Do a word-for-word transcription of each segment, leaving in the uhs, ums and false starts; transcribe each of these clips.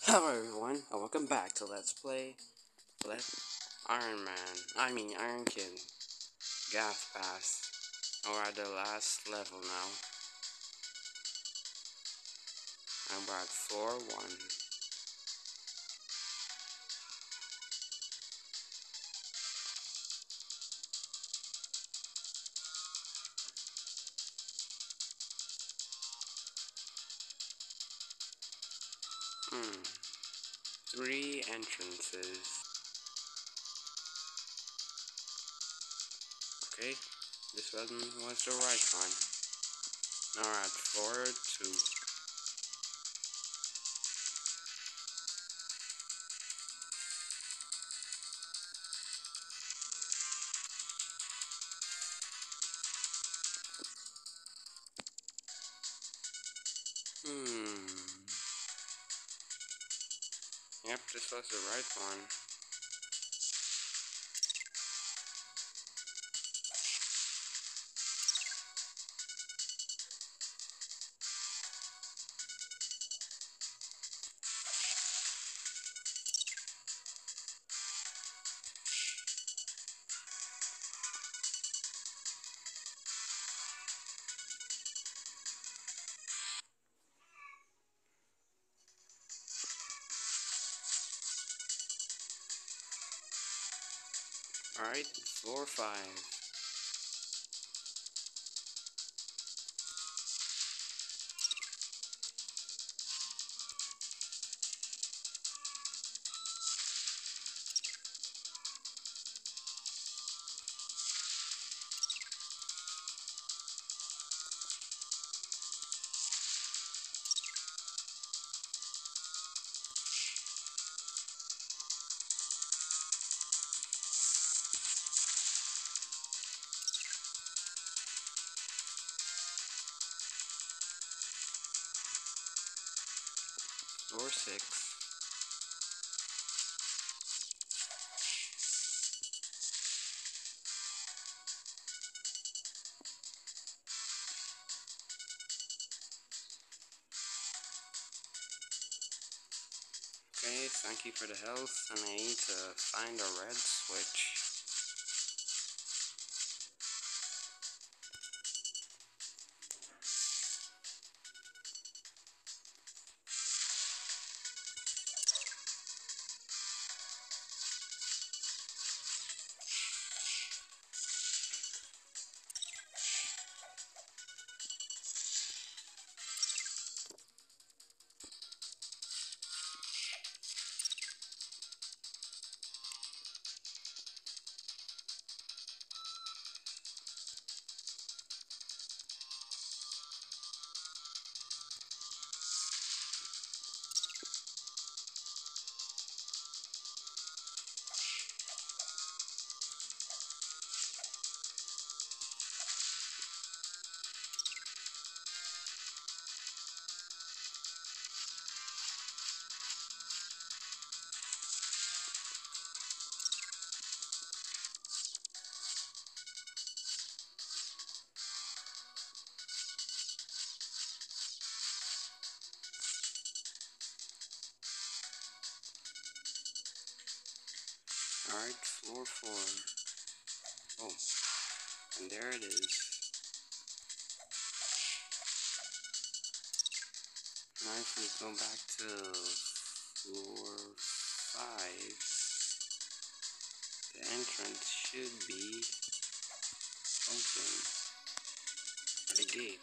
Hello everyone, and welcome back to Let's Play Let Iron Man, I mean Iron Kid, Gaff Pass. We're at the last level now, and we're at floor one. Hmm, three entrances. Okay, this one was the right one. Now we're at floor two. Hmm, yep, this was the right one. Alright, floor five. Floor six. Okay, thank you for the health, and I need to find a red switch. Alright, floor four. Oh, and there it is. Now if we go back to floor five, the entrance should be open. Or the gate.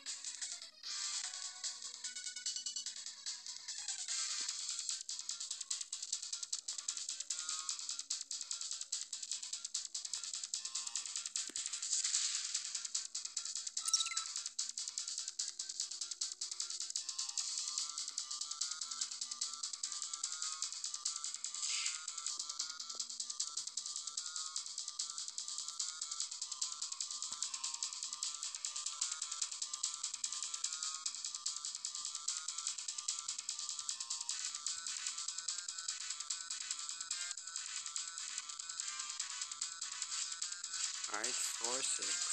Alright, floor six.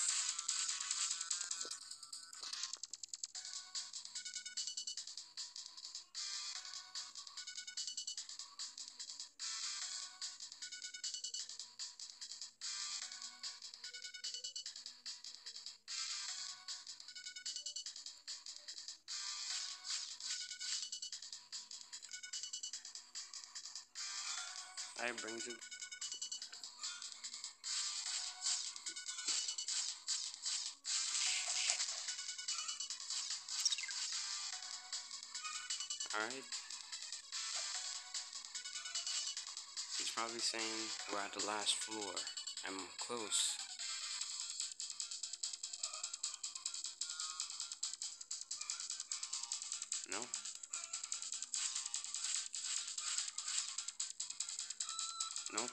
I brings you. Alright. He's probably saying we're at the last floor. I'm close. No? Nope.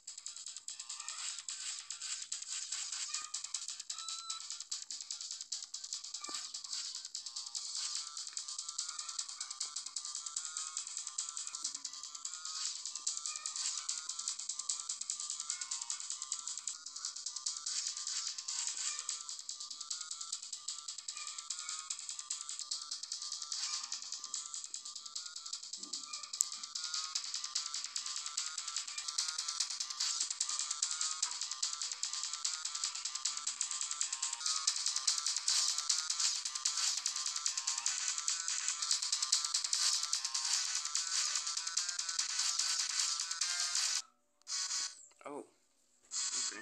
Oh, okay.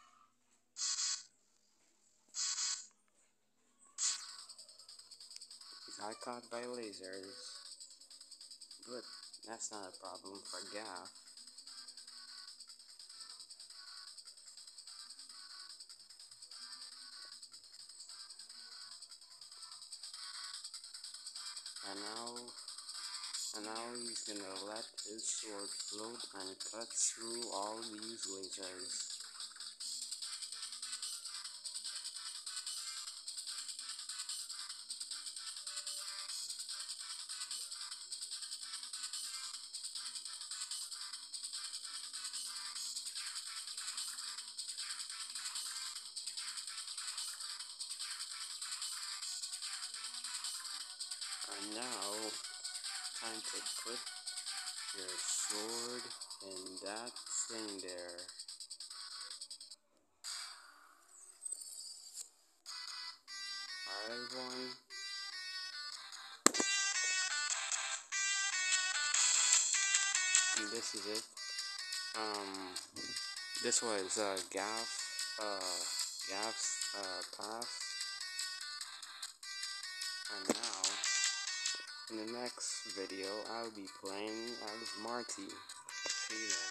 He got caught by lasers, but that's not a problem for Gaff. And now, and now he's gonna let his sword float and cut through all these lasers. And now, time to put your sword in that thing there. Alright, everyone. And this is it. Um, this was uh, Gaff, uh, Gaff's uh, path. And now, in the next video, I'll be playing as Marty. See you then.